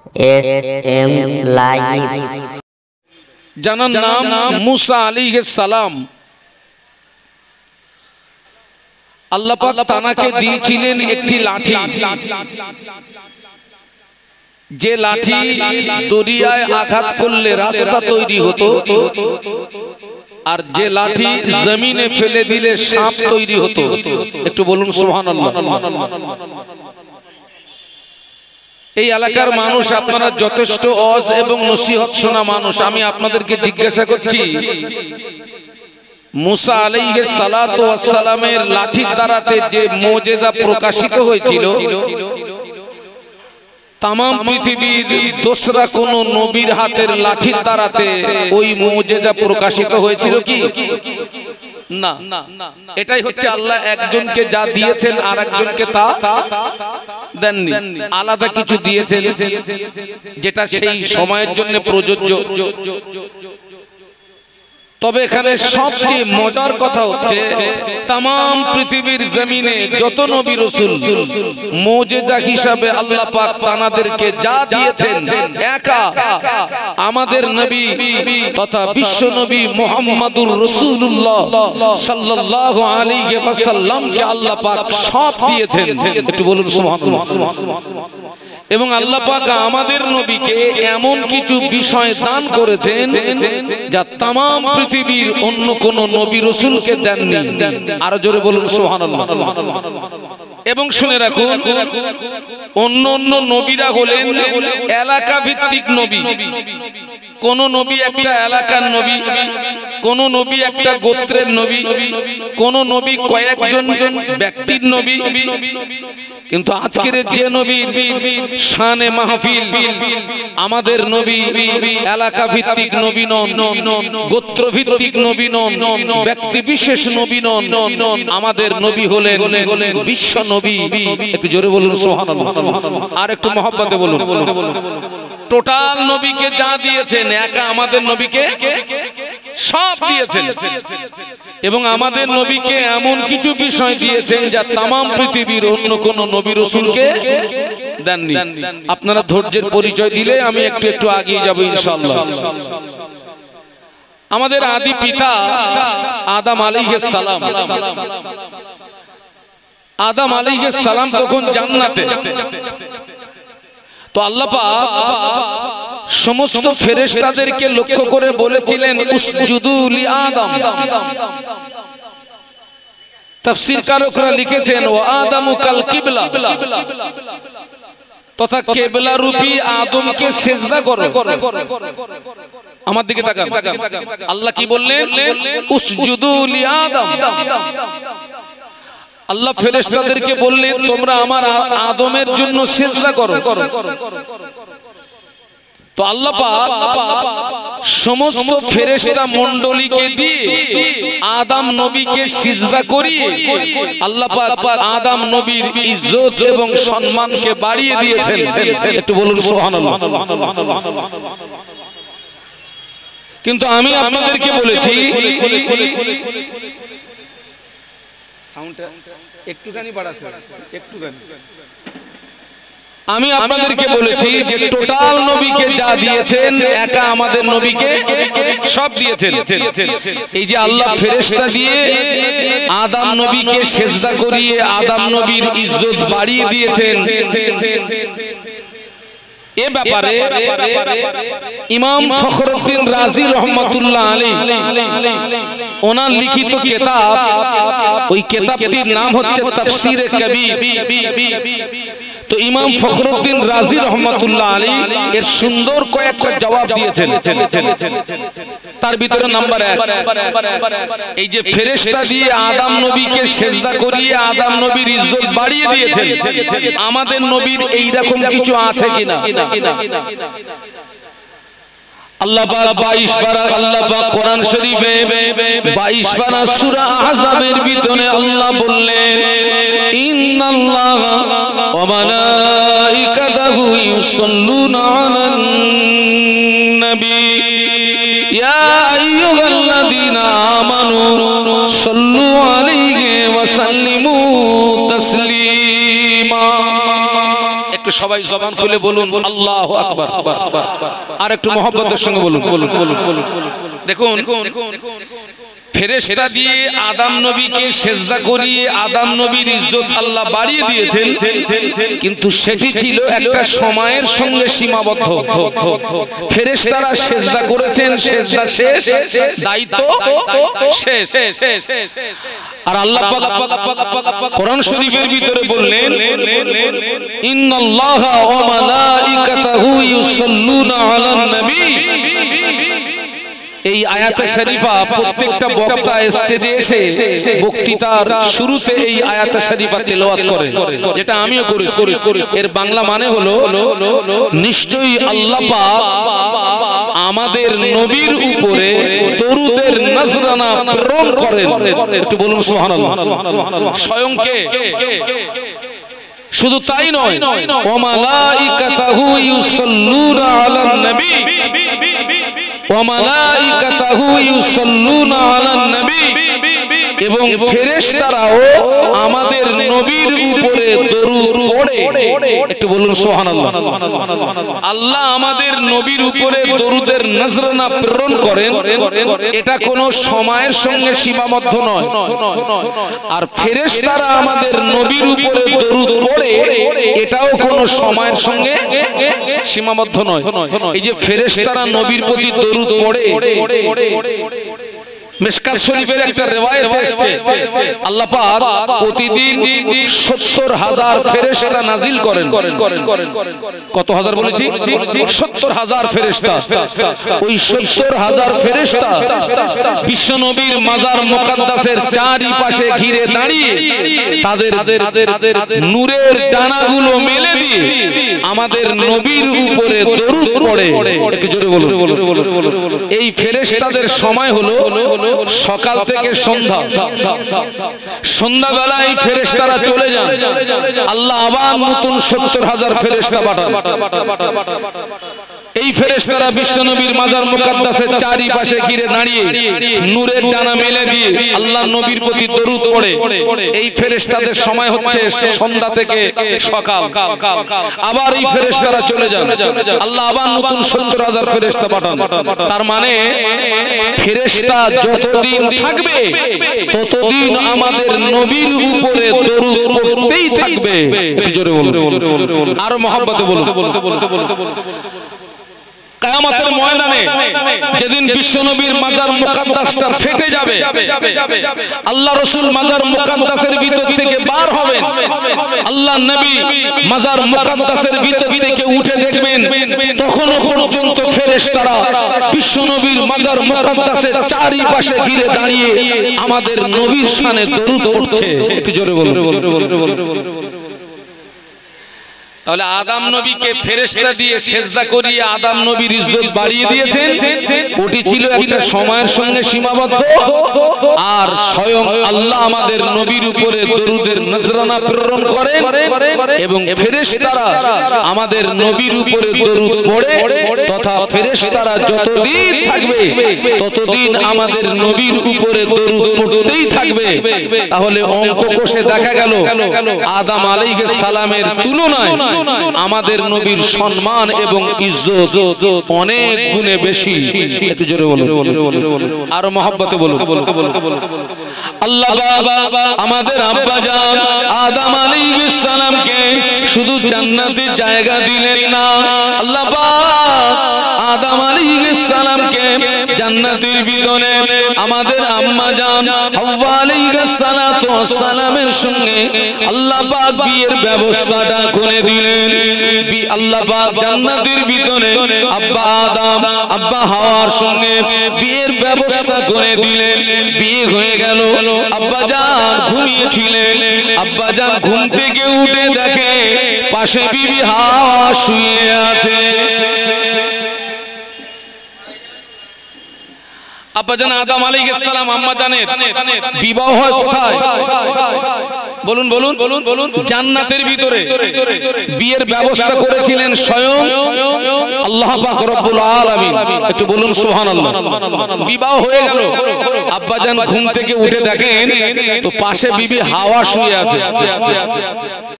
SM live. জানার নাম মুসা আলাইহিস সালাম। আল্লাহ পাক তানাকে দিয়েছিলেন একটি লাঠি, যে লাঠি দরিয়ায় আঘাত করলে রাস্তা তৈরি হতো, আর যে লাঠি জমিনে ফেলে দিলে সাপ তৈরি হতো। একটু বলুন সুবহানাল্লাহ। এই এলাকার মানুষ আপনারা যথেষ্ট ওয়াজ এবং নসিহত শোনা মানুষ। আমি আপনাদেরকে জিজ্ঞাসা করছি, মুসা আলাইহিস সালাতু ওয়াস সালামের লাঠির দ্বারাতে যে মুজিজা প্রকাশিত হয়েছিল, তাম পৃথিবীর দোসরা কোন নবীর হাতের লাঠির দ্বারাতে ওই মুজিজা প্রকাশিত হয়েছিল কি? না। এটাই হচ্ছে আল্লাহ একজনকে যা দিয়েছেন আর একজনকে তা দেননি, আলাদা কিছু দিয়েছেন যেটা সেই সময়ের জন্য প্রযোজ্য। তবে এখানে সবচেয়ে মজার কথা হচ্ছে, তাম পৃথিবীর জমিনে যত নবী রাসূল মুজিজা হিসাবে আল্লাহ পাক তানাদেরকে যা দিয়েছেন, একা আমাদের নবী তথা বিশ্ব নবী মুহাম্মদুর রাসূলুল্লাহ সাল্লাল্লাহু আলাইহি ওয়াসাল্লামকে আল্লাহ পাক সব দিয়েছেন। একটু বলুন সুবহানাল্লাহ। এবং আল্লাহ পাক আমাদের নবীকে এমন কিছু বিষয় দান করেছেন যা তাম পৃথিবীর অন্য কোন নবী রাসূলকে দেননি। আরো জোরে বলুন সুবহানাল্লাহ। এবং শুনে রাখুন, অন্য অন্য নবীরা হলেন এলাকা ভিত্তিক নবী। কোন নবী একটা এলাকার নবী, কোন নবী একটা গোত্রের নবী, কোন নবী কয়েকজন ব্যক্তির নবী। কিন্তু আজকের যে নবীর শানে মাহফিল, আমাদের নবী এলাকা ভিত্তিক নবী নন, গোত্র ভিত্তিক নবী নন, ব্যক্তি বিশেষ নবী নন। আমাদের নবী হলেন বিশ্ব নবী। একটু জোরে বলুন সুবহানাল্লাহ। আর একটু মহব্বতে বলুন। টোটাল নবীকে যা দিয়েছেন, একা আমাদের নবীকে সব দিয়েছেন। এবং আমাদের নবীকে এমন কিছু বিষয় দিয়েছেন যা তাম পৃথিবীর অন্য কোন নবী রাসূলকে দেননি। আপনারা ধৈর্যের পরিচয় দিলে আমি একটু একটু এগিয়ে যাব ইনশাআল্লাহ। আমাদের আদি পিতা আদম আলাইহিস সালাম, আদম আলাইহিস সালাম তখন জান্নাতে। তো আল্লাহ পাক সমস্ত ফেরেশতাদেরকে লক্ষ্য করে বলেছিলেন, উসজুদু লি আদম। তাফসীরকারকরা লিখেছেন, ওয়া আদামু কাল কিবলা, তথা কিবলা রূপী আদমকে সিজদা করো। আমার দিকে তাকান। আল্লাহ কি বললেন? উসজুদু লি আদম। আল্লাহ ফেরেশতাদেরকে বললেন, তোমরা আমার আদমের জন্য সিজদা করো। তো আল্লাহ পাক সমস্ত ফেরেশতা মণ্ডলীকে দিয়ে আদম নবীকে সিজদা করিয়ে আল্লাহ পাক আদম নবীর ইজ্জত এবং সম্মানকে বাড়িয়ে দিয়েছেন। একটু বলুন সুবহানাল্লাহ। কিন্তু আমি আপনাদেরকে বলেছি, সাউন্ডটা একটুখানি বাড়াতে, একটুখানি। আমি আপনাদেরকে বলেছি যে টোটাল নবীকে যা দিয়েছেন, একা আমাদের নবীকে সব দিয়েছেন। এই যে আল্লাহ ফেরেশতা দিয়ে আদম নবীকে সিজদা করিয়ে আদম নবীর ইজ্জত বাড়িয়ে দিয়েছেন, এ ব্যাপারে ইমাম ফখরুদ্দিন রাজি রহমাতুল্লাহ আলাইহি ওনার লিখিত কিতাব, ওই কিতাবটির নাম হচ্ছে তাফসীরে কবির। তো ইমাম ফখরুদ্দিন রাজি রহমাতুল্লাহ আলাইহি এর সুন্দর কয়েকটা জবাব দিয়েছেন। তার ভিতরে নাম্বার 1, এই যে ফেরেশতা দিয়ে আদম নবীকে সিজদা করিয়ে আদম নবীর ইজ্জত বাড়িয়ে দিয়েছেন, আমাদের নবীর এই রকম কিছু আছে কিনা? আল্লাহ পাক 22 পারা, আল্লাহ পাক কোরআন শরীফে 22 পারা সূরা আহজাবের ভিতরে আল্লাহ বললেন, ইন্নাল্লাহা ওয়া মালাইকাতাহু ইউসাল্লুনা আলান নবী ইয়া আইয়ুহাল্লাযীনা আমানু সাল্লু আলাইহি ওয়া সাল্লিমু তাসলিমা। একটু সবাই জবান খুলে বলুন আল্লাহু আকবার। আর একটু মহব্বতের সঙ্গে বলুন। দেখুন, ফেরেশতা দিয়ে আদম নবীকে সেজদা করিয়ে আদম নবীর ইজ্জত আল্লাহ বাড়িয়ে দিয়েছেন, কিন্তু সেটি ছিল একটা সময়ের সঙ্গে সীমাবদ্ধ। ফেরেশতারা সেজদা করেছেন, সেজদা শেষ, দায়িত্ব শেষ। আর আল্লাহ পাক কোরআন শরীফের ভিতরে বললেন, ইন্নাল্লাহা ওয়া মালাইকাতাহু ইউসাল্লুনা আলান নবী। এই আয়াতে শরীফা প্রত্যেকটা বক্তা স্টেজে এসে বক্তৃতার শুরুতে এই আয়াতে শরীফা তেলাওয়াত করে, যেটা আমিও করেছি। এর বাংলা মানে হলো, নিশ্চয়ই আল্লাহ পাক আমাদের নবীর উপরে দরুদের নজরানা প্রেরণ করেন। একটু বলুন সুবহানাল্লাহ। স্বয়ং কে? শুধু তাই নয়, ওয়া মালাইকাতাহু ইউসাল্লুনা আলান নবী, ওয়া মালাইকাতাহু ইউসাল্লুনা আলান নবী, এবং ফেরেশতারাও আমাদের নবীর উপরে দরুদ পড়ে। একটু বলুন সুবহানাল্লাহ। আল্লাহ আমাদের নবীর উপরে দরুদের নজরানা প্রেরণ করেন, এটা কোনো সময়ের সঙ্গে সীমাবদ্ধ নয়। আর ফেরেশতারা আমাদের নবীর উপরে দরুদ পড়ে, এটাও কোনো সময়ের সঙ্গে সীমাবদ্ধ নয়। এই যে ফেরেশতারা নবীর প্রতি দরুদ পড়ে, মিশকাত শরীফের একটা রিওয়ায়াত এসেছে, আল্লাহ পাক প্রতিদিন ৭০,০০০ ফেরেশতা নাজিল করেন। কত হাজার বলেছি? ৭০,০০০ ফেরেশতা। ওই ৭০,০০০ ফেরেশতা বিশ্ব নবীর মাজার মুকাদ্দাসের চারিপাশে ঘিরে দাঁড়িয়ে তাদের নূরের ডানাগুলো মেলে দিয়ে আমাদের নবীর উপরে দরুদ পড়ে। একটু জোরে বলুন। এই ফেরেশতাদের সময় হলো সকাল থেকে সন্ধ্যা। সন্ধ্যাবেলায় ফেরেশতারা চলে যান, আল্লাহ আবার নতুন ৭০,০০০ ফেরেশতা পাঠান। এই ফেরেশতারা বিশ্বনবীর মাজার মুকাদ্দাসের চারিপাশে ঘিরে দাঁড়িয়ে নূরের ডানা মেলে দিয়ে আল্লাহর নবীর প্রতি দরুদ পড়ে। এই ফেরেশতাদের সময় হচ্ছে সন্ধ্যা থেকে সকাল। আবার এই ফেরেশতারা চলে যান, আল্লাহ আবার নতুন ৭০,০০০ ফেরেশতা পাঠান। তার মানে ফেরেশতা যতদিন থাকবে ততদিন আমাদের নবীর উপরে দরুদ পড়তেই থাকবে। একটু জোরে বলুন, আরো মহব্বতে বলুন। কিয়ামতের ময়দানে যেদিন বিশ্বনবীর মাজার মুকাদ্দাসটা ফেটে যাবে, আল্লাহ রাসূল মাজার মুকাদ্দাসের ভিতর থেকে বার হবেন, আল্লাহ নবী মাজার মুকাদ্দাসের ভিতর থেকে উঠে দেখবেন তখনও পর্যন্ত ফেরেশতারা বিশ্বনবীর মাজার মুকাদ্দাসের চারিপাশে ঘিরে দাঁড়িয়ে আমাদের নবীর শানে দরুদ পড়ছে। একটু জোরে বলুন। তাহলে আদম নবীকে ফেরেশতা দিয়ে সেজদা করিয়ে আদম নবীর ইজ্জত বাড়িয়ে দিয়েছেন, ওটি ছিল একটা সময়ের সঙ্গে সীমাবদ্ধ। আর স্বয়ং আল্লাহ আমাদের নবীর উপরে দরুদের নজরানা প্রেরণ করেন এবং ফেরেশতারা আমাদের নবীর উপরে দরুদ পড়ে, তথা ফেরেশতারা যতদিন থাকবে ততদিন আমাদের নবীর উপরে দরুদ পড়তেই থাকবে। তাহলে অঙ্ক কষে দেখা গেল আদম আলাইহিস সালামের তুলনায় আমাদের নবীর সম্মান এবং ইজ্জত অনেক গুণে বেশি। একটু জোরে বলুন, আর মহব্বতে বলুন। আল্লাহ আমাদের আব্বা জান আদম আলাইহিস সালামকে শুধু জান্নাতে জায়গা দিলেন না, আল্লাহ আদম আলাইহিস সালামকে জান্নাতের ভিতরে আমাদের আম্মা জান হাওয়া আলাইহিস সালাতু ওয়াস সালামের সঙ্গে আল্লাহ পাক বিয়ের ব্যবস্থাটা করে দিলেন। আল্লাহ পাক জান্নাতের ভিতরে আব্বা আদম আব্বা হাওয়ার সঙ্গে বিয়ের ব্যবস্থা করে দিলেন। বিয়ে হয়ে গেল, আব্বা জান ঘুমিয়েছিলেন, আব্বা জান ঘুম থেকে উঠে দেখে পাশে বিবি হাওয়া শুয়ে আছে। আব্বাজান আদম আলাইহিস সালাম আম্মা জানের বিবাহ হয় কোথায়? বলুন বলুন বলুন। জান্নাতের ভিতরে বিয়ের ব্যবস্থা করেছিলেন স্বয়ং আল্লাহ পাক রব্বুল আলামিন। একটু বলুন সুবহানাল্লাহ। বিবাহ হয়ে গেল, আব্বাজান ঘুম থেকে উঠে দেখেন তো পাশে বিবি হাওয়া শুয়ে আছে।